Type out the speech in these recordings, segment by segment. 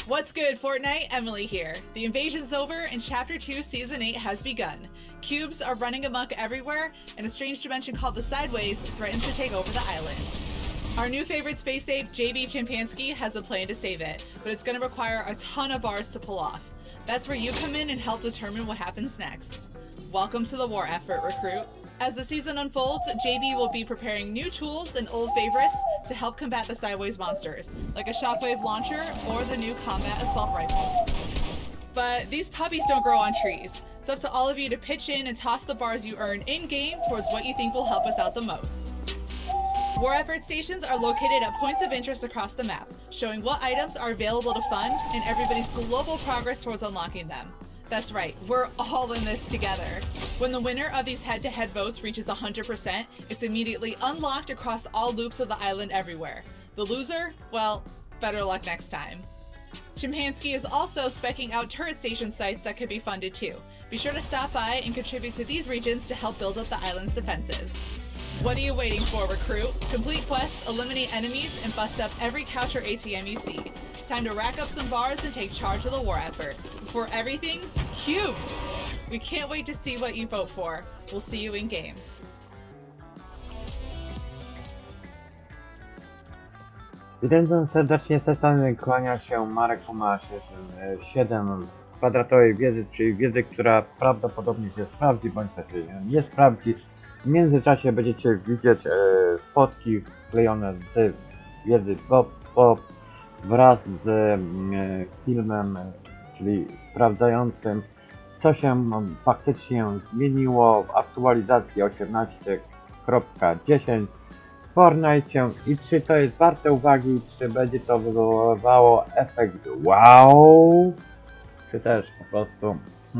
What's good, Fortnite? Emily here. The invasion's over and Chapter 2 Season 8 has begun. Cubes are running amok everywhere, and a strange dimension called the Sideways threatens to take over the island. Our new favorite space ape, JB Chimpanski, has a plan to save it, but it's going to require a ton of bars to pull off. That's where you come in and help determine what happens next. Welcome to the war effort, recruit. As the season unfolds, JB will be preparing new tools and old favorites to help combat the Sideways monsters, like a shockwave launcher or the new combat assault rifle. But these puppies don't grow on trees. It's up to all of you to pitch in and toss the bars you earn in-game towards what you think will help us out the most. War effort stations are located at points of interest across the map, showing what items are available to fund and everybody's global progress towards unlocking them. That's right, we're all in this together. When the winner of these head-to-head votes reaches 100%, it's immediately unlocked across all loops of the island everywhere. The loser? Well, better luck next time. Chimpanski is also specking out turret station sites that could be funded too. Be sure to stop by and contribute to these regions to help build up the island's defenses. What are you waiting for, recruit? Complete quests, eliminate enemies, and bust up every couch or ATM you see. It's time to rack up some bars and take charge of the war effort before everything's cubed! We can't wait to see what you vote for. We'll see you in game. Witam serdecznie, z tej strony kłania się Marek Tomasz, 7 kwadratowej wieży, czyli wieży, która prawdopodobnie się sprawdzi, bądź też się nie sprawdzi. W międzyczasie będziecie widzieć fotki wklejone z wiedzy Pop wraz z filmem, czyli sprawdzającym, co się faktycznie zmieniło w aktualizacji 18.10 w Fortnite i czy to jest warte uwagi, czy będzie to wywoływało efekt wow, czy też po prostu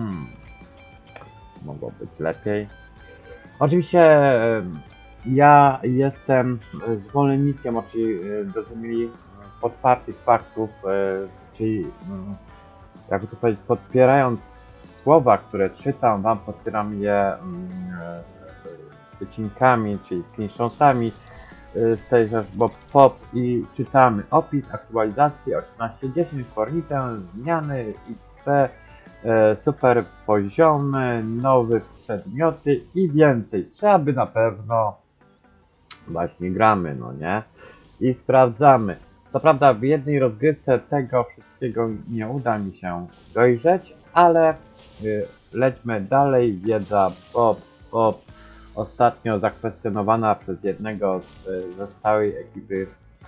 mogło być lepiej. Oczywiście ja jestem zwolennikiem, rozumieli, otwartych faktów, czyli jakby to powiedzieć, podpierając słowa, które czytam wam, podpieram je wycinkami, czyli screenshotami z tej Pop i czytamy opis aktualizacji 18.10 Fortnite, zmiany XP, super poziomy, nowe przedmioty i więcej. Trzeba by na pewno właśnie gramy, no nie? I sprawdzamy. Co prawda w jednej rozgrywce tego wszystkiego nie uda mi się dojrzeć, ale lećmy dalej. Wiedza Pop ostatnio zakwestionowana przez jednego ze stałej ekipy,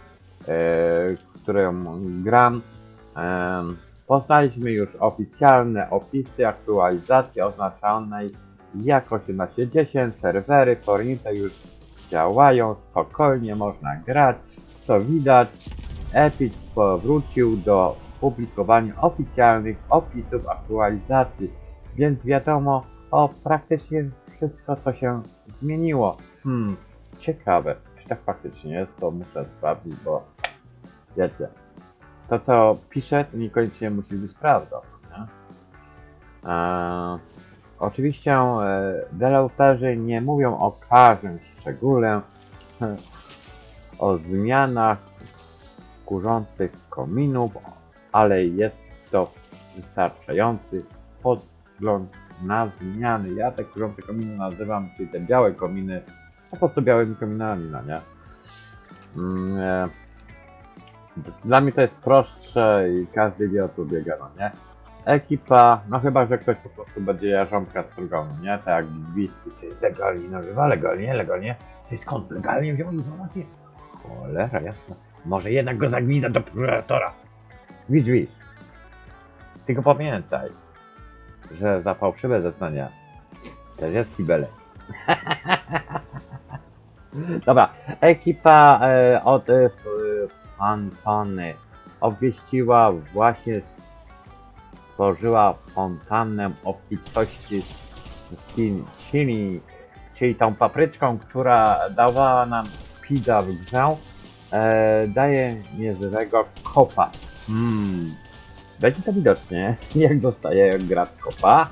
którą gram. Poznaliśmy już oficjalne opisy aktualizacji oznaczonej jako 18.10. Serwery Fortnite już działają, spokojnie można grać. Co widać, Epic powrócił do publikowania oficjalnych opisów aktualizacji, więc wiadomo o praktycznie wszystko, co się zmieniło. Ciekawe, czy tak faktycznie jest, to muszę sprawdzić, bo wiecie, to co piszę, to niekoniecznie musi być prawdą, nie? Oczywiście deweloperzy nie mówią o każdym szczególe, o zmianach kurzących kominów, ale jest to wystarczający podgląd na zmiany. Ja te kurzące kominy nazywam, czyli te białe kominy, po prostu białymi kominami, no nie? Dla mnie to jest prostsze i każdy wie, o co biega, no nie? Ekipa, no chyba, że ktoś po prostu będzie jarząbka strugą, no nie? Tak jak Gwizdki, czyli legalnie nazywa, legalnie. Ty skąd legalnie wziął informację? Cholera, jasno. Może jednak go zagwizda do prokuratora. Wisz. Tylko pamiętaj, że za fałszywe zeznania też jest kibelek. Dobra, ekipa od Fantany obwieściła właśnie, stworzyła fontannę obfitości chili, czyli tą papryczką, która dawała nam speeda w grze, daje niezłego kopa. Będzie to widocznie, jak dostaje gra z kopa.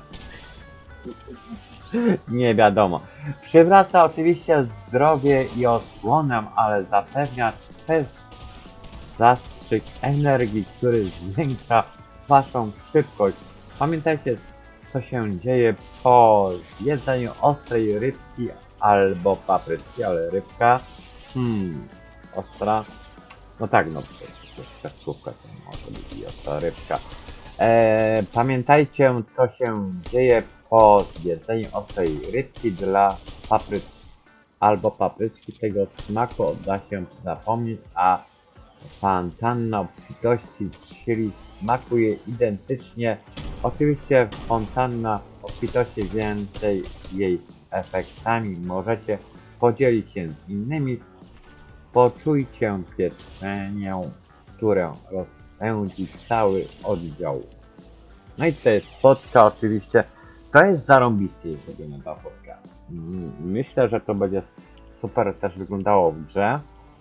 Nie wiadomo. Przywraca oczywiście zdrowie i osłonę, ale zapewnia też zastrzeżenia zastrzyk energii, który zwiększa waszą szybkość. Pamiętajcie, co się dzieje po jedzeniu ostrej rybki albo papryczki, ale rybka, ostra, no tak, no to jest kreskówka, to może być i ostra rybka. Pamiętajcie, co się dzieje po zjedzeniu ostrej rybki dla albo papryczki. Tego smaku da się zapomnieć, a fontanna obfitości chili smakuje identycznie. Oczywiście fontanna obfitości więcej jej efektami możecie podzielić się z innymi. Poczujcie pieczenie, które rozpędzi cały oddział. No i tutaj jest spotka, oczywiście. To jest zarąbiście zrobiona ta fotka. Myślę, że to będzie super też wyglądało w grze.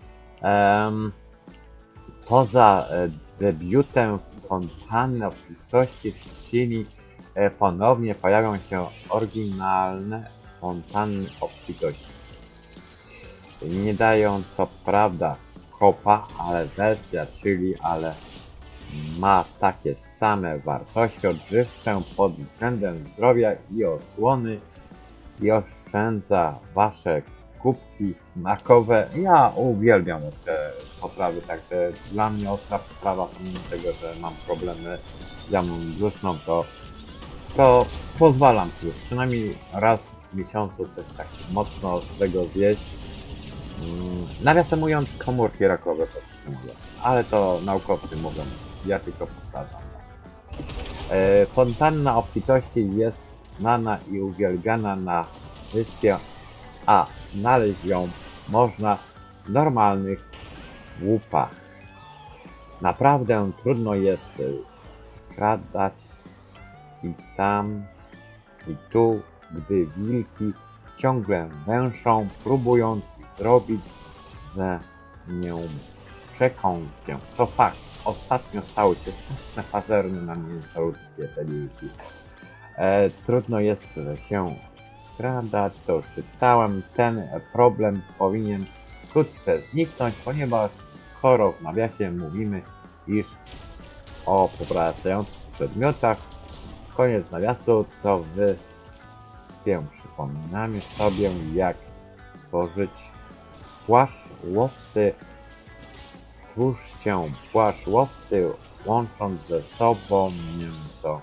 Poza debiutem fontanny obfitości z chili ponownie pojawią się oryginalne fontanny obfitości. Nie dają co prawda kopa, ale wersja chili, ma takie same wartości odżywcze pod względem zdrowia i osłony i oszczędza wasze kubki smakowe. Ja uwielbiam ostre potrawy, także dla mnie ostra potrawa, pomimo tego, że mam problemy z jamą brzuszną, to pozwalam już przynajmniej raz w miesiącu coś tak mocno ostrego zjeść. Nawiasem mówiąc, komórki rakowe powstrzymują, ale to naukowcy mówią, ja tylko powtarzam. Fontanna obfitości jest znana i uwielbiana na wyspie, a znaleźć ją można w normalnych łupach. Naprawdę trudno jest skradać i tam, i tu, gdy wilki ciągle węszą, próbując zrobić ze nią przekąskę. To fakt, ostatnio stały się straszne pazerne na mięso ludzkie te wilki. Trudno jest się skradać, to już czytałem. Ten problem powinien wkrótce zniknąć, ponieważ skoro w nawiasie mówimy, iż o powracających przedmiotach, koniec nawiasu, to wyspię przypominamy sobie, jak tworzyć płaszcz łowcy. Stwórzcie płaszcz łowcy, łącząc ze sobą mięso.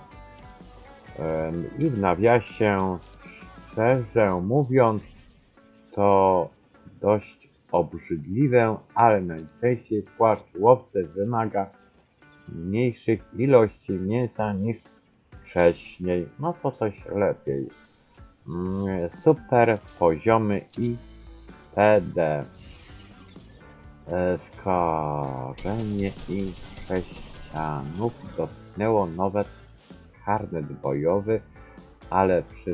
I w nawiasie, szczerze mówiąc, to dość obrzydliwe, ale najczęściej płaszcz łowcy wymaga mniejszych ilości mięsa niż wcześniej. No to coś lepiej. Super poziomy i PD. Skażenie i chrześcijanów dotknęło nowe karnet bojowy, ale przy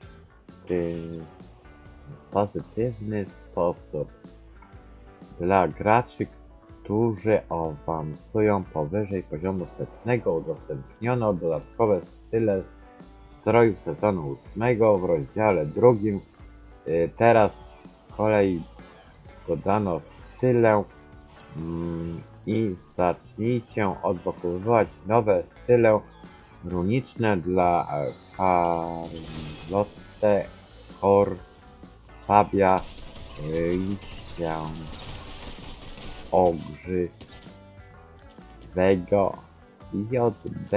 pozytywny sposób. Dla graczy, którzy awansują powyżej poziomu 100, udostępniono dodatkowe style strojów sezonu 8 w rozdziale 2. Teraz z kolei dodano style i zacznijcie odblokowywać nowe style runiczne dla Carlotte, Cor, Fabia, liścia ogrzywego, JB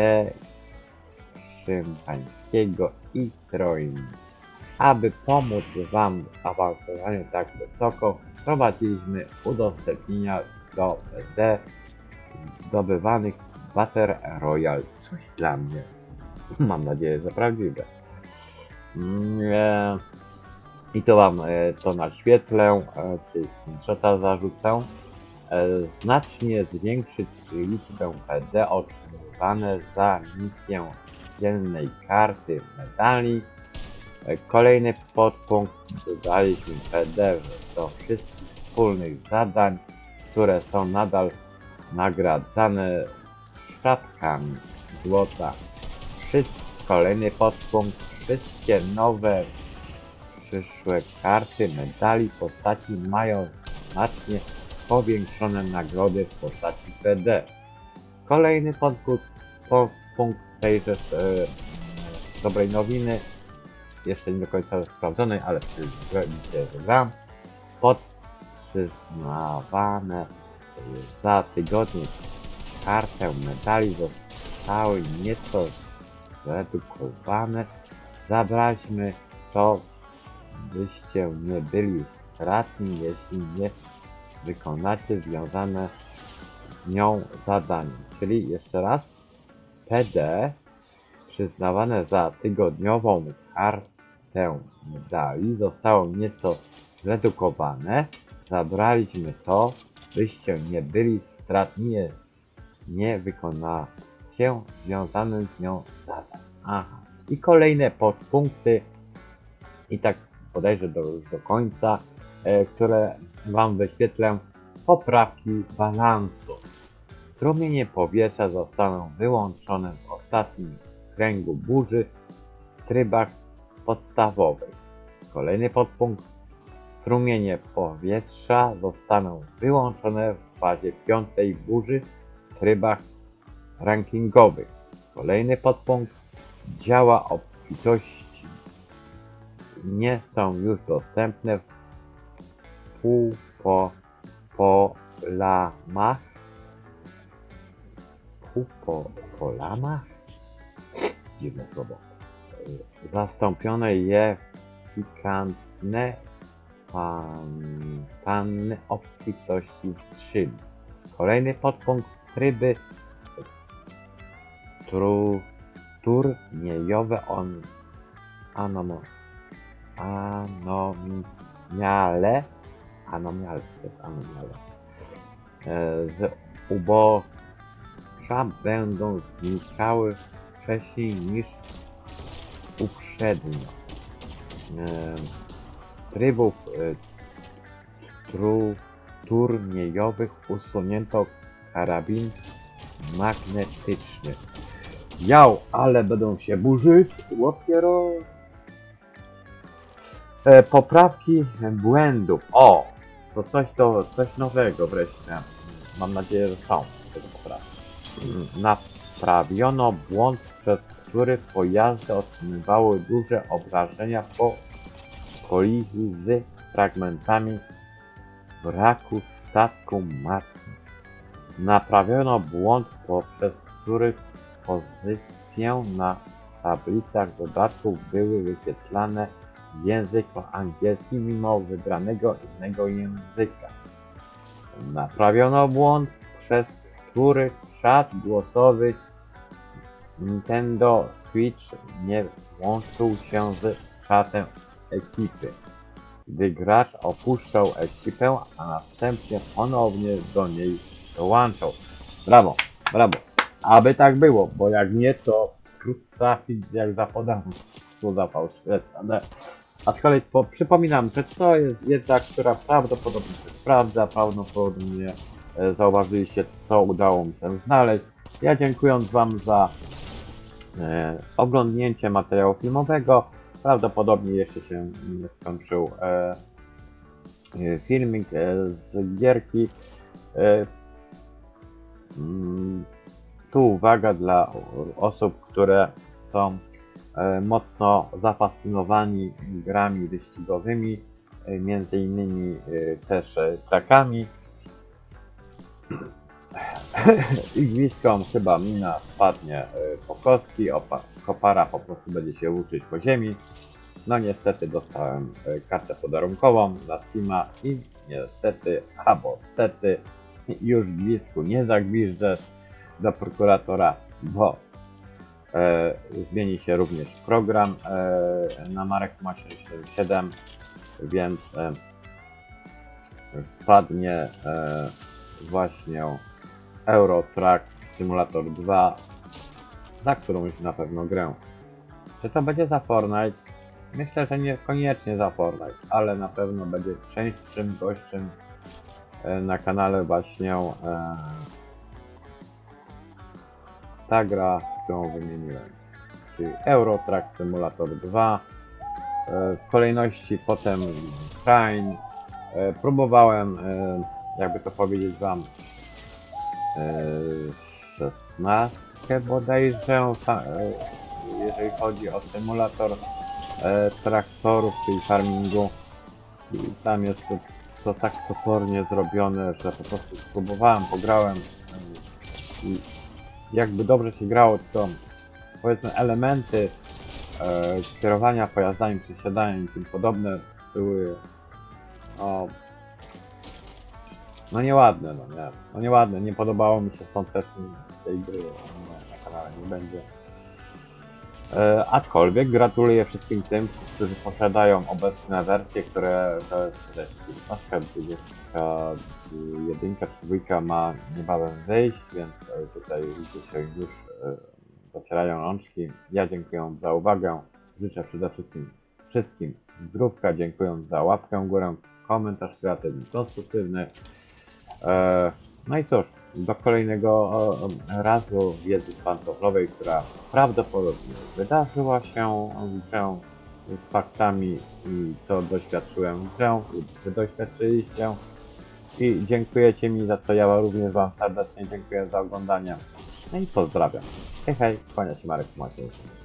szympańskiego i Troin. Aby pomóc wam w awansowaniu tak wysoko, wprowadziliśmy udostępnienia do PD zdobywanych Battle Royale. Coś dla mnie. Mam nadzieję, że prawdziwe. I to wam to naświetlę, czyli screenshota zarzucę. Znacznie zwiększyć liczbę PD otrzymywane za misję dziennej karty medali. Kolejny podpunkt: dodaliśmy PD do wszystkich wspólnych zadań, które są nadal nagradzane sztabkami złota. Kolejny podpunkt: wszystkie nowe przyszłe karty medali postaci mają znacznie powiększone nagrody w postaci PD. Kolejny punkt tejże dobrej nowiny, jeszcze nie do końca sprawdzonej, ale widzicie, że gram, przyznawane za tygodnie kartę medali zostały nieco zredukowane. Zabraliśmy to, byście nie byli stratni, jeśli nie wykonacie związane z nią zadań. Czyli jeszcze raz, PD przyznawane za tygodniową kartę medali zostało nieco zredukowane. Zabraliśmy to, byście nie byli stratni, nie wykonacie związanych z nią zadań. Aha. I kolejne podpunkty, i tak podejrzę już do końca, które Wam wyświetlę. Poprawki balansu. Strumienie powietrza zostaną wyłączone w ostatnim kręgu burzy w trybach podstawowych. Kolejny podpunkt. Strumienie powietrza zostaną wyłączone w fazie 5 burzy w trybach rankingowych. Kolejny podpunkt. Działa obfitości nie są już dostępne w półpolamach? Dziwne słowo. Zastąpione je pikantne panny obfitości strzyn. Kolejny podpunkt. Tryby turniejowe anomiale, to jest anomiale, z ubocza będą znikały wcześniej niż uprzednio. Z trybów turniejowych usunięto karabin magnetyczny. Ale będą się burzyć, dopiero. Poprawki błędów. To coś nowego wreszcie. Mam nadzieję, że są tego poprawki. Naprawiono błąd, przez który pojazdy otrzymywały duże obrażenia po kolizji z fragmentami wraku statku martwym. Naprawiono błąd, poprzez który pozycje na tablicach dodatków były wyświetlane w języku angielskim mimo wybranego innego języka. Naprawiono błąd, przez który czat głosowy Nintendo Switch nie łączył się z czatem ekipy, gdy gracz opuszczał ekipę, a następnie ponownie do niej dołączał. Brawo, brawo. Aby tak było, bo jak nie, to trafić jak zapodam, co zapał ale aczkolwiek przypominam, że to jest wiedza, która prawdopodobnie się sprawdza, prawdopodobnie zauważyliście, co udało mi się znaleźć. Ja dziękując Wam za oglądnięcie materiału filmowego, prawdopodobnie jeszcze się nie skończył filmik z gierki. Tu uwaga dla osób, które są mocno zafascynowani grami wyścigowymi, między innymi też trackami. Igwiskom chyba mina spadnie po kostki, kopara po prostu będzie się uczyć po ziemi. No niestety dostałem kartę podarunkową na Steama i niestety, albo stety, już gwizdku nie zagwiżdżesz do prokuratora, bo zmieni się również program na Marek Ma 7, więc wpadnie właśnie Euro Truck Simulator 2, za którąś na pewno grę. Czy to będzie za Fortnite? Myślę, że niekoniecznie za Fortnite, ale na pewno będzie częstszym gościem na kanale właśnie ta gra, którą wymieniłem, czyli Euro Truck Simulator 2. W kolejności potem Train. Próbowałem jakby to powiedzieć wam, 16 bodajże, jeżeli chodzi o symulator traktorów, czyli farmingu. I tam jest to tak topornie zrobione, że po prostu spróbowałem, pograłem i jakby dobrze się grało, to powiedzmy elementy kierowania pojazdami, przesiadaniem i tym podobne były no nieładne, no nie. No nieładne, nie podobało mi się, stąd też tej gry na kanale nie będzie. Aczkolwiek gratuluję wszystkim tym, którzy posiadają obecne wersje, które to jest 21 czy 2 ma niebawem wyjść, więc tutaj widzicie się już docierają rączki. Ja dziękuję za uwagę. Życzę przede wszystkim zdrówka, dziękuję za łapkę w górę, komentarz kreatywny, konstruktywny. No i cóż, do kolejnego razu wiedzy pantoflowej, która prawdopodobnie wydarzyła się w grze z faktami i to doświadczyłem w grze, wy doświadczyliście i dziękujecie mi, za co ja również wam serdecznie dziękuję za oglądanie. No i pozdrawiam. Hej, hej, kłania się Marek Maciej.